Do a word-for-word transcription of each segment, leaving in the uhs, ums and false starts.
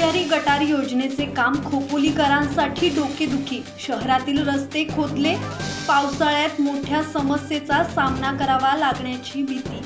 भुयारी गटार योजनेचे काम खोपोलीकरांसाठी डोकेदुखी। शहरातील रस्ते खोदले, पावसाळ्यात मोठ्या समस्येचा सामना करावा लागण्याची भीती।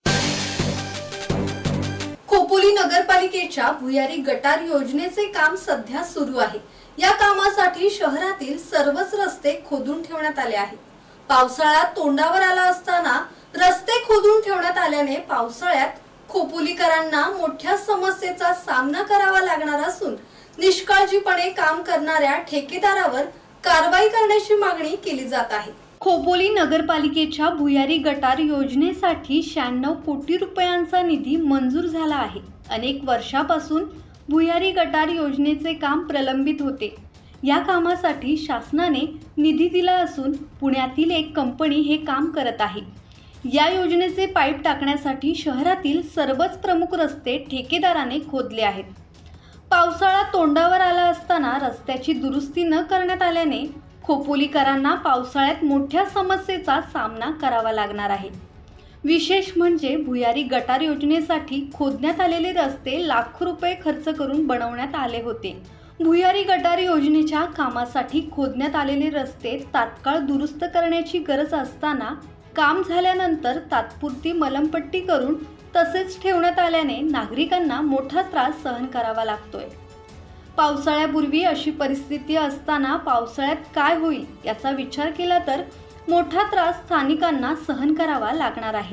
खोपोली नगरपालिकेच्या भुयारी गटार योजनेचे काम सध्या सुरू आहे। या कामासाठी शहरातील सर्वच रस्ते खोदून ठेवण्यात आले आहेत। पावसाळ्यात तोंडावर आला असताना रस्ते खोदून ठेवण्यात आल्याने पावसाळ्यात खोपोलीकरांना मोठ्या समस्येचा सामना करावा लागणार असून निष्काळजीपणे काम करणाऱ्या ठेकेदारावर कारवाई करण्याची मागणी केली जात आहे। खोपोली नगरपालिकेच्या भुयारी गटार योजनेसाठी शहाण्णव कोटी रुपयांचा निधी मंजूर झाला आहे। अनेक वर्षापासून भुयारी गटार योजनेचे काम प्रलंबित होते। या कामासाठी शासनाने निधी दिला असून पुण्यातील एक कंपनी हे काम करत आहे। या योजनेचे पाईप टाकण्यासाठी शहरातील सर्वच प्रमुख रस्ते ठेकेदाराने खोदले आहेत। पावसाळा तोंडावर आला असताना रस्त्याची दुरुस्ती न करण्यात आल्याने खोपोलीकरांना पावसाळ्यात मोठ्या समस्येचा सामना करावा लागणार आहे। विशेष म्हणजे भुयारी गटार योजनेसाठी खोदण्यात आलेले रस्ते लाखो रुपये खर्च करून बनवण्यात आले होते। भुयारी गटार योजनेच्या कामासाठी खोदण्यात आलेले रस्ते तात्काळ दुरुस्त करण्याची गरज असताना काम झाल्यानंतर तात्पुरती मलमपट्टी करून तसेच ठेवण्यात आल्याने नागरिकांना मोठा त्रास सहन करावा लागतोय। पावसाळ्यापूर्वी अशी परिस्थिती असताना पावसाळ्यात काय होईल याचा विचार केला तर मोठा त्रास स्थानिकांना सहन करावा लागणार आहे।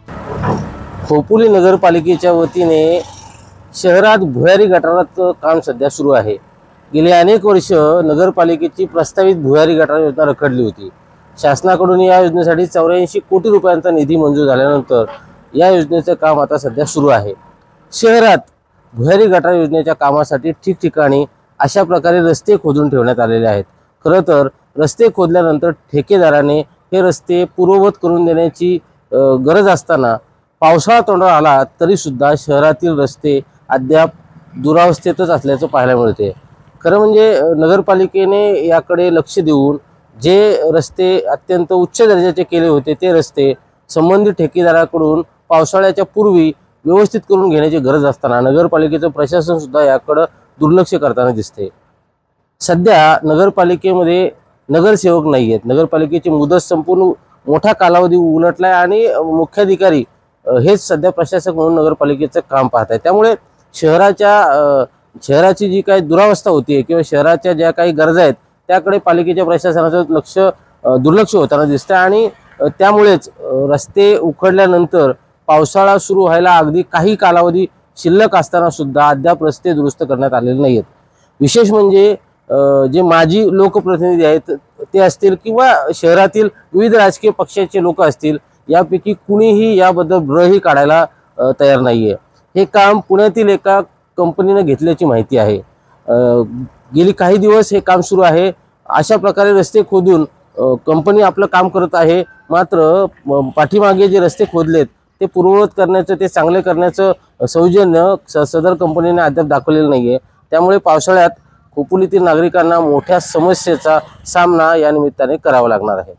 खोपोली नगरपालिकेच्या वतीने शहरात भुयारी गटाराचं काम सध्या सुरू आहे। गेली अनेक वर्ष नगरपालिकेची प्रस्तावित भुयारी गटार योजना रखडली होती। शासनाकडून या योजनेसाठी चौऱ्याऐंशी कोटी रुपयांचा निधी मंजूर झाल्यानंतर या योजनेचं काम आता सध्या सुरू आहे। शहरात भुयारी गटार योजनेच्या कामासाठी ठिकठिकाणी अशा प्रकारे रस्ते खोदून ठेवण्यात आलेले आहेत। खरं तर रस्ते खोदल्यानंतर ठेकेदाराने हे रस्ते पूर्ववत करून देण्याची गरज असताना पावसाळा तोंडावर आला तरी सुद्धा शहरातील रस्ते अद्याप दुरावस्थेतच असल्याचं पाहायला मिळते। खरं म्हणजे नगरपालिकेने याकडे लक्ष देऊन जे रस्ते अत्यंत उच्च दर्जाचे केले होते ते रस्ते संबंधित ठेकेदाराकडून पावसाळ्याच्या पूर्वी व्यवस्थित करून घेण्याची गरज असताना नगरपालिकेचं प्रशासन सुद्धा याकडे दुर्लक्ष करताना दिसते। सध्या नगरपालिकेमध्ये नगरसेवक नाही आहेत। नगरपालिकेची मुदत संपूर्ण मोठा कालावधी उलटलाय आणि मुख्याधिकारी हेच सध्या प्रशासक म्हणून नगरपालिकेचं काम पाहत आहे। त्यामुळे शहराच्या शहराची जी काही दुरावस्था होती किंवा शहराच्या ज्या काही गरजा आहेत त्याकडे पालिकेच्या प्रशासनाचं लक्ष दुर्लक्ष होताना दिसतं आणि त्यामुळेच रस्ते उखडल्यानंतर पावसाळा सुरू व्हायला अगदी काही कालावधी शिल्लक असताना सुद्धा अद्याप रस्ते दुरुस्त करण्यात आलेले नाहीत। विशेष म्हणजे जे माजी लोकप्रतिनिधी आहेत ते असतील किंवा शहरातील विविध राजकीय पक्षाचे लोक असतील यापैकी कुणीही याबद्दल ब्रही काढायला तयार नाहीये। हे काम पुण्यातील एका कंपनीने घेतल्याची माहिती आहे। गेली काही दिवस हे काम सुरू आहे। अशा प्रकारे रस्ते खोदून कंपनी आपलं काम करत आहे। मात्र पाठीमागे जे रस्ते खोदलेत ते पूर्ववत करण्याचं ते चांगले करण्याचं सौजन्य सदर कंपनीने अद्याप दाखवलेलं नाहीये। त्यामुळे पावसाळ्यात खोपोलीतील नागरिकांना मोठ्या समस्येचा सामना या निमित्ताने करावा लागणार आहे।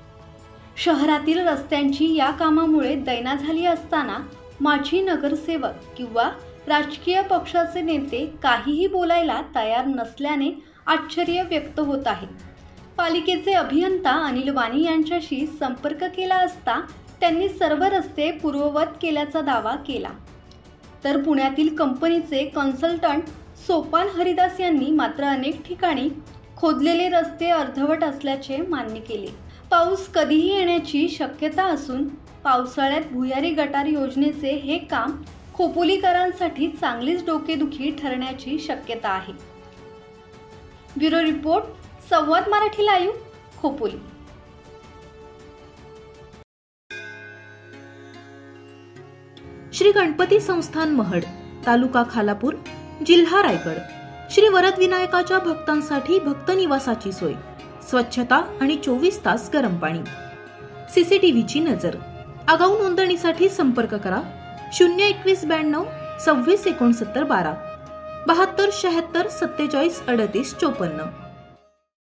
शहरातील रस्त्यांची या कामामुळे दैना झाली असताना माजी नगरसेवक किंवा राजकीय पक्षाचे नेते काहीही बोलायला तयार नसल्याने आश्चर्य व्यक्त होत आहे। पालिकेचे अभियंता अनिल वाणी यांच्याशी संपर्क केला असता त्यांनी सर्व रस्ते पूर्ववत केल्याचा दावा केला, तर पुण्यातील कंपनीचे कन्सल्टंट सोपान हरिदास यांनी मात्र अनेक ठिकाणी खोदलेले रस्ते अर्धवट असल्याचे मान्य केले। पाऊस कधीही येण्याची शक्यता असून पावसाळ्यात भुयारी गटार योजनेचे हे काम खोपोलीकरांसाठी चांगलीच डोकेदुखी ठरण्याची शक्यता आहे। Bureau report, Samvad Marathi live, Khopoli. Shri Ganpati संस्थान महड, तालुका खालापूर, जिल्हा रायगड। श्री वरद विनायकाच्या भक्तांसाठी भक्त निवासाची सोय, स्वच्छता आणि चोवीस तास गरम पाणी, सीसीटीव्हीची नजर। आगाऊ नोंदणीसाठी संपर्क करा शून्य एकवीस ब्याण्णव सव्वीस एकोणसत्तर बारा बहात्तर शहात्तर सत्तेचाळीस अडतीस चोपन्न।